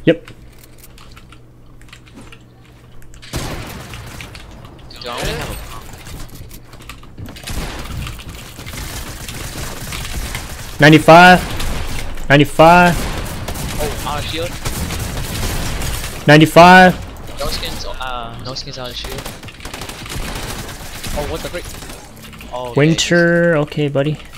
Yep. Do I only have a 95. 95. oh, out of shield? 95. No skins out of shield. Oh, what the frick? Oh, Winter. Okay, buddy.